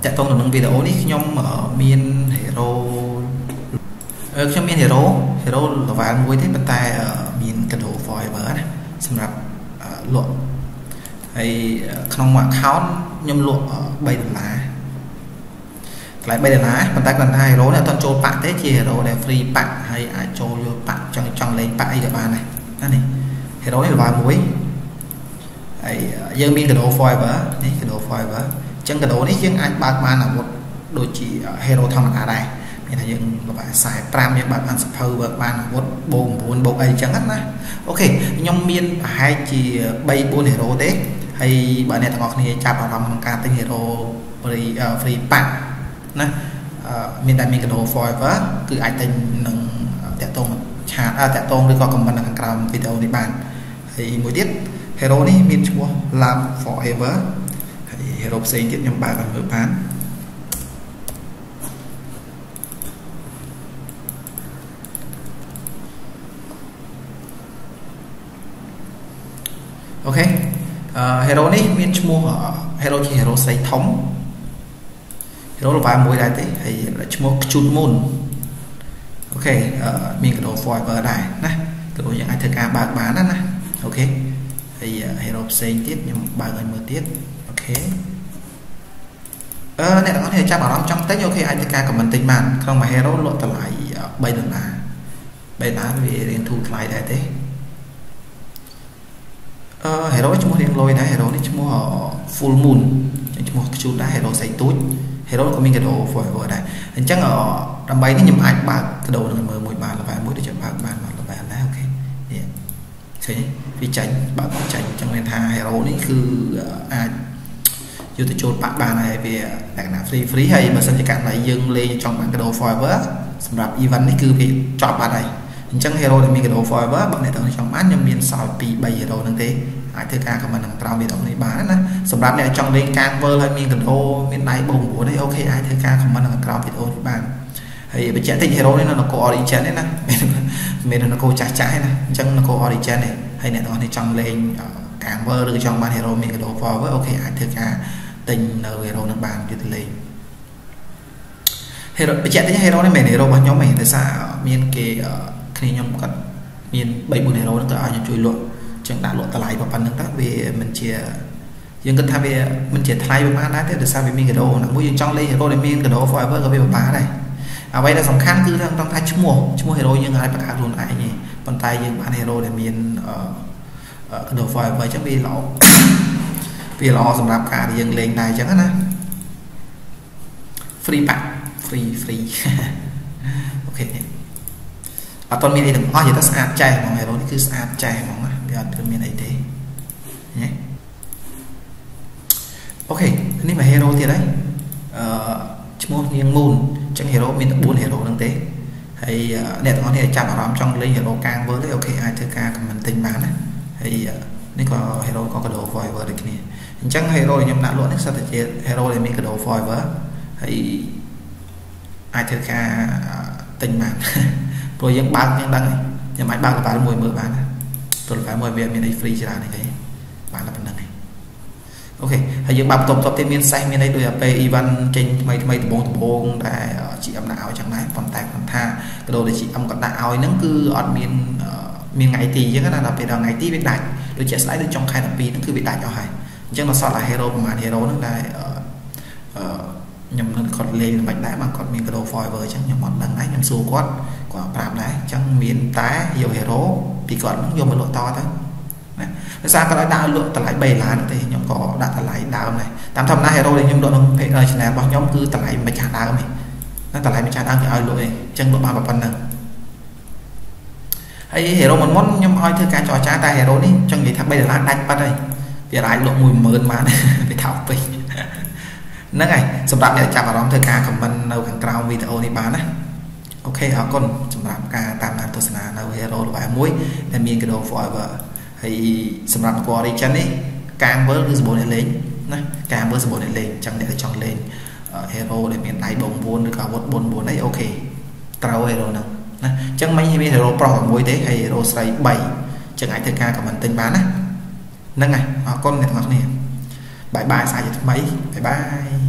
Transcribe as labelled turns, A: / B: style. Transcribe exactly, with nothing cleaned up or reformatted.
A: แต่ตรงตรงวิดีโอนี้ย่อมมีนเฮโร่เออខ្ញុំមាន hero hero ល្វែលមួយទេប៉ុន្តែមានកាដូ forever ណាសម្រាប់លក់ហើយក្នុងមួយ account ខ្ញុំលក់3ដុល្លារកន្លែង3ដុល្លារប៉ុន្តែគាត់ថា hero នេះអត់ចូលប៉ាក់ទេជា hero ដែល free ប៉ាក់ហើយអាចចូលយកប៉ាក់ចង់ចង់លេងប៉ាក់អីក៏បានដែរណានេះ hero នេះល្វែលមួយហើយយើងមានកាដូ forever នេះកាដូ forever អញ្ចឹងកាដូនេះយើងអាចបើកបានអាវុធដូចជា hero ធម្មតាដែរមានថាយើងល្បែខ្សែ5យើងបើកបានសភៅបើកបានអាវុធបូក9បូកអីអញ្ចឹងណាអូខេខ្ញុំមានប្រហែលជា3 4 hero ទេហើយបើអ្នកទាំងអស់គ្នាចាប់អារម្មណ៍ក្នុងការទិញ hero free free pack ណាមានតែមានកាដូ forever គឺអាចទិញនឹងតាក់ទងឆាតតាក់ទងឬក៏ comment នៅខាងក្រោមវីដេអូនេះបានហើយមួយទៀត hero នេះមានឈ្មោះ Love Forever ហើយ hero ផ្សេងទៀតខ្ញុំបើកឲ្យមើលបានអូខេ hero នេះមានឈ្មោះ hero ជា hero ស្រីធំ hero ល្បែមួយដែរទេហើយឈ្មោះខ្ជូតមុនអូខេមានកាដូ forever ដែរណាកាដូយើងអាចធ្វើការបើកបានណាណាអូខេហើយ hero ផ្សេងទៀតខ្ញុំបើកឲ្យមើលទៀតអូខេអឺអ្នកទាំងអស់គ្នាចាប់អារម្មណ៍ចង់ទិញអូខេអាចធ្វើការ comment ទិញបានក្នុងមួយ hero លក់តម្លៃ3ដុល្លារ3ដុល្លារវារៀងធូរថ្លៃដែរទេអឺ hero ឈ្មោះរៀងលយដែរ hero នេះឈ្មោះ full moon ឈ្មោះខ្ជូតដែរ hero ស្អីទូច hero ក៏មានកាដូ forever ដែរអញ្ចឹងដើម្បីនេះខ្ញុំអាចបើកកាដូនឹងមើលមួយបានល្បែមួយដូចជាបើកបានល្បែដែរអូខេនេះឃើញវាចាញ់បើកចាញ់អញ្ចឹងមានថា hero នេះគឺអាចយកទៅចូលប៉ាក់បានហើយវាលក្ខណៈ free free ហើយបើសិនជាករណីយើងលេងចង់បានកាដូ forever សម្រាប់ event នេះគឺវាចប់បាត់ហើយអញ្ចឹង hero ដែលមានកាដូ forever បើអ្នកទាំងចង់បានខ្ញុំមានសោយពី3 hero ហ្នឹងទេអាចធ្វើការ comment ក្នុងក្រោមវីដេអូនេះបានណាសម្រាប់អ្នកចង់លេងកាងវើលហើយមានកាដូមានដៃបូក9នេះអូខេអាចធ្វើការ comment ក្នុងក្រោមវីដេអូនេះបានហើយបញ្ជាក់តិច hero នេះនៅនគរ origin ទេណាមាននៅនគរចាស់ចាស់ទេណាអញ្ចឹងនគរ origin ទេហើយអ្នកទាំងអស់នេះចង់លេងកាងវើលឬចង់បាន hero មានកាដូ forever អូខេអាចធ្វើការទិញនៅ hero នឹងបានយកទៅលេង hero បញ្ជាក់តិច hero នេះមិនមែន hero របស់ខ្ញុំទេតែសារមានគេគ្នាខ្ញុំគាត់មាន3 4 hero ហ្នឹងក៏ឲ្យខ្ញុំជួយលក់ចឹងដាក់លក់តម្លៃប៉ុណ្្នឹងទៅវាមិនជាយើងគិតថាវាមិនជាថ្លៃប្រហែលដែរទេដោយសារវាមានកាដូហ្នឹងមួយយើងចង់លេង hero ដែលមានកាដូ forever ក៏វាពិបាកដែរអ្វីដែលសំខាន់គឺត្រង់ថាឈ្មោះឈ្មោះ hero យើងអាចបង្កើតខ្លួនឯងទេប៉ុន្តែយើងបាន hero ដែលមានកាដូ forever ចឹងវាល្អវាល្អសម្រាប់ការយើងលេងដែរចឹងណា free pack free free អូខេអត់មានអីទាំងអស់និយាយទៅស្អាតចែហ្មង hero នេះគឺស្អាតចែហ្មងណាវាអត់មានអីទេណាអូខេនេះមក hero ទៀតហើយអឺឈ្មោះនាង moon អញ្ចឹង hero មានតែ4 hero ហ្នឹងទេហើយអ្នកទាំងអស់នេះចាប់អារម្មណ៍ចង់លេង hero កាងវើលទេអូខេអាចធ្វើការ comment ទិញបានណាហើយនេះក៏ hero ក៏កាដូ forever ដូចគ្នាអញ្ចឹង hero ដែលខ្ញុំដាក់លក់នេះសិតតែជា hero ដែលមានកាដូ forever ហើយអាចធ្វើការទិញបានព្រោះយើងបើកយើងដឹងខ្ញុំអាចបើកល្បែមួយមើលបានណាព្រោះល្បែមួយវាមានអី free ច្រើននេះទេបានតែប៉ុណ្្នឹងឯងអូខេហើយយើងបើកបន្ទាប់បន្ទាប់ទៀតមានសេះមានអីដូចពេល event ចេញថ្មីថ្មីដំបងដំបងដែល ជី អឹម ដាក់ឲ្យចឹងដែរប៉ុន្តែគាត់ថាកាដូដែល ជី អឹម គាត់ដាក់ឲ្យហ្នឹងគឺអត់មានមានថ្ងៃទីអញ្ចឹងណាដល់ពេលដល់ថ្ងៃទីវាដាច់ដូចជាស្ដាយដូចចុងខែ12ហ្នឹងគឺវាដាច់អស់ហើយអញ្ចឹងដល់សល់តែ hero ប្រហែល hero ហ្នឹងដែលអឺខ្ញុំនឹងគាត់លេងមិនដែរបើគាត់មានកាដូ forever អញ្ចឹងខ្ញុំអត់ដឹងដែរខ្ញុំសួរគាត់គាត់ប្រាប់ដែរអញ្ចឹងមានតែយក hero ពីគាត់ហ្នឹងយកមកលក់តទៅណាដោយសារគាត់ឲ្យដាក់លក់តម្លៃ3ដុល្លារទេខ្ញុំក៏ដាក់តម្លៃដើមដែរតាមធម្មតា hero ដែលខ្ញុំលក់ក្នុង channel របស់ខ្ញុំគឺតម្លៃម្ចាស់ដើមទេណាតម្លៃម្ចាស់ដើមគេឲ្យលក់ឯងអញ្ចឹងលក់បានប៉ុណ្ណឹងហើយ hero មុនមុនខ្ញុំឲ្យធ្វើការចរចាតែ hero នេះចង់និយាយថា3ដុល្លារដាច់ប៉ាត់ហើយវាអាចលក់ មួយម៉ឺន បានវាថោកពេកហ្នឹងហើយសម្រាប់អ្នកចាប់អារម្មណ៍ធ្វើការ comment នៅខាងក្រោមវីដេអូនេះបានណាអូខេអរគុណសម្រាប់ការតាមដានទស្សនានៅ hero ល្បែមួយដែលមានកាដូ forever ហើយសម្រាប់ origin នេះកាងវើលគឺសម្បូរអ្នកលេងណាកាងវើលសម្បូរអ្នកលេងអញ្ចឹងអ្នកដែលចង់លេង hero ដែលមានដៃបង9ឬក៏អាវុធ4 9អីអូខេត្រូវ hero ហ្នឹងណាអញ្ចឹងមិញមាន hero ប្រុសមួយទេហើយ hero ស្រី3អញ្ចឹងអាចធ្វើការ comment ទិញបានណាហ្នឹងហើយអរគុណអ្នកទាំងអស់គ្នាបាយបាយស្អាតជាថ្មីបាយបាយ